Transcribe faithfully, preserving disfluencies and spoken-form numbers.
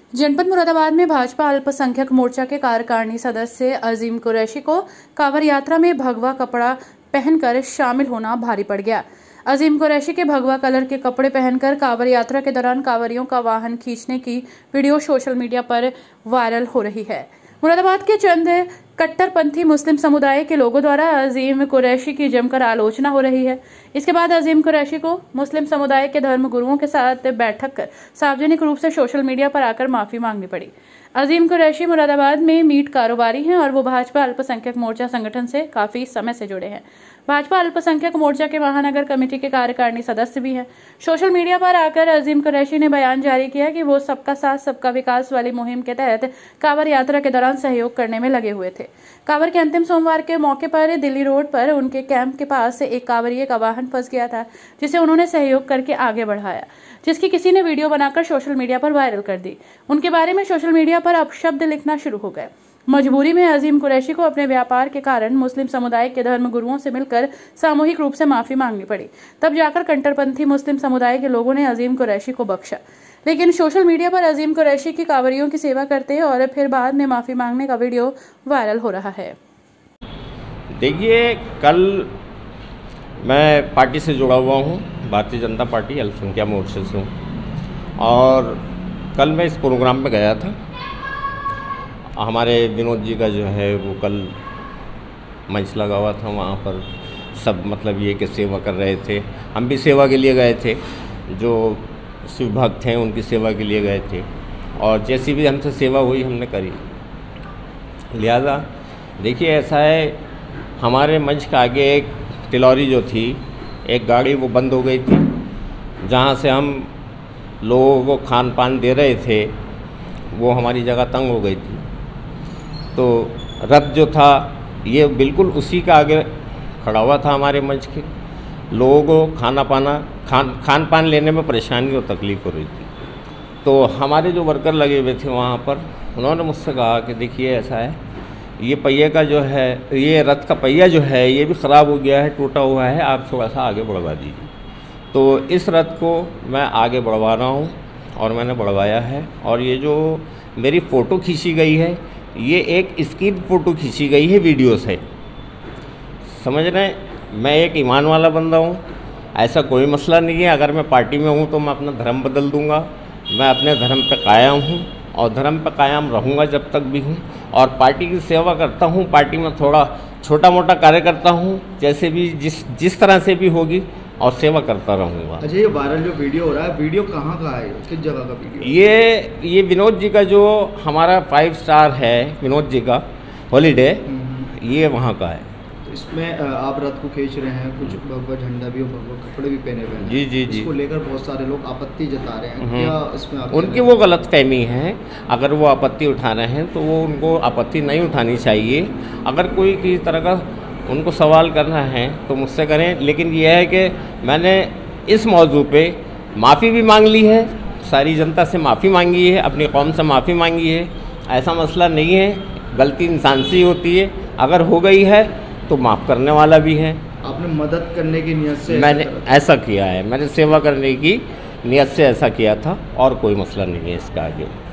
जनपद मुरादाबाद में भाजपा अल्पसंख्यक मोर्चा के कार्यकारिणी सदस्य अजीम कुरैशी को कांवड़ यात्रा में भगवा कपड़ा पहनकर शामिल होना भारी पड़ गया। अजीम कुरैशी के भगवा कलर के कपड़े पहनकर कांवड़ यात्रा के दौरान कांवड़ियों का वाहन खींचने की वीडियो सोशल मीडिया पर वायरल हो रही है। मुरादाबाद के चंद कट्टरपंथी मुस्लिम समुदाय के लोगों द्वारा अजीम कुरैशी की जमकर आलोचना हो रही है। इसके बाद अजीम कुरैशी को मुस्लिम समुदाय के धर्म गुरुओं के साथ बैठक कर सार्वजनिक रूप से सोशल मीडिया पर आकर माफी मांगनी पड़ी। अजीम कुरैशी मुरादाबाद में मीट कारोबारी हैं और वो भाजपा अल्पसंख्यक मोर्चा संगठन से काफी समय से जुड़े हैं। भाजपा अल्पसंख्यक मोर्चा के महानगर कमेटी के कार्यकारिणी सदस्य भी हैं। सोशल मीडिया पर आकर अजीम कुरैशी ने बयान जारी किया कि वो सबका साथ सबका विकास वाली मुहिम के तहत कांवड़ यात्रा के दौरान सहयोग करने में लगे हुए थे। कांवड़ के अंतिम सोमवार के मौके पर दिल्ली रोड पर उनके कैंप के पास एक कांवड़िये का वाहन फंस गया था, जिसे उन्होंने सहयोग करके आगे बढ़ाया, जिसकी किसी ने वीडियो बनाकर सोशल मीडिया पर वायरल कर दी। उनके बारे में सोशल मीडिया पर अपशब्द लिखना शुरू हो गए। मजबूरी में अजीम कुरैशी को अपने व्यापार के कारण मुस्लिम समुदाय के धर्म गुरुओं से मिलकर सामूहिक रूप से माफी मांगनी पड़ी। तब जाकर कट्टरपंथी मुस्लिम समुदाय के लोगों ने अजीम कुरैशी को बख्शा। लेकिन सोशल मीडिया पर अजीम कुरैशी की कांवड़ियों की सेवा करते और फिर बाद में माफी मांगने का वीडियो वायरल हो रहा है। देखिए, कल मैं पार्टी से जुड़ा हुआ हूँ, भारतीय जनता पार्टी अल्पसंख्यक मोर्चे से हूँ, और कल मैं इस प्रोग्राम में गया था। हमारे विनोद जी का जो है वो कल मंच लगा हुआ था, वहाँ पर सब मतलब ये कि सेवा कर रहे थे। हम भी सेवा के लिए गए थे, जो शिव भक्त हैं उनकी सेवा के लिए गए थे, और जैसी भी हमसे सेवा हुई हमने करी। लिहाजा देखिए, ऐसा है, हमारे मंच के आगे एक टिलॉरी जो थी, एक गाड़ी वो बंद हो गई थी, जहाँ से हम लोगों को खान पान दे रहे थे, वो हमारी जगह तंग हो गई थी। तो रथ जो था ये बिल्कुल उसी का आगे खड़ा हुआ था। हमारे मंच के लोगों को खाना पाना खान खान पान लेने में परेशानी और तकलीफ़ हो रही थी। तो हमारे जो वर्कर लगे हुए थे वहाँ पर, उन्होंने मुझसे कहा कि देखिए, ऐसा है, ये पहिए का जो है, ये रथ का पहिया जो है ये भी ख़राब हो गया है, टूटा हुआ है, आप थोड़ा सा आगे बढ़वा दीजिए। तो इस रथ को मैं आगे बढ़वा रहा हूँ और मैंने बढ़वाया है। और ये जो मेरी फ़ोटो खींची गई है, ये एक स्क्रीन फ़ोटो खींची गई है वीडियो से। समझ रहे हैं, मैं एक ईमान वाला बंदा हूँ, ऐसा कोई मसला नहीं है। अगर मैं पार्टी में हूँ तो मैं अपना धर्म बदल दूँगा। मैं अपने धर्म पे कायम हूँ और धर्म पे कायम रहूँगा जब तक भी हूँ, और पार्टी की सेवा करता हूँ। पार्टी में थोड़ा छोटा मोटा कार्य करता हूँ, जैसे भी जिस जिस तरह से भी होगी, और सेवा करता रहूँगा। अच्छा, ये वायरल जो वीडियो हो रहा है, वीडियो कहाँ का है, किस जगह का वीडियो? ये ये विनोद जी का, जो हमारा फाइव स्टार है विनोद जी का हॉलीडे, ये वहाँ का है। तो इसमें आप रथ को खींच रहे हैं, कुछ भगवा झंडा भी और भगवा कपड़े भी पहने हुए हैं। जी जी जी। इसको लेकर बहुत सारे लोग आपत्ति जता रहे हैं, क्या इसमें आप? उनकी वो गलत फहमी है। अगर वो आपत्ति उठा रहे हैं तो वो उनको आपत्ति नहीं उठानी चाहिए। अगर कोई किसी तरह का उनको सवाल करना है तो मुझसे करें, लेकिन यह है कि मैंने इस मौजू पे माफ़ी भी मांग ली है, सारी जनता से माफ़ी मांगी है, अपनी कौम से माफ़ी मांगी है। ऐसा मसला नहीं है, गलती इंसान से ही होती है, अगर हो गई है तो माफ़ करने वाला भी है। आपने मदद करने की नियत से मैंने ऐसा किया है, मैंने सेवा करने की नियत से ऐसा किया था, और कोई मसला नहीं है इसका आगे।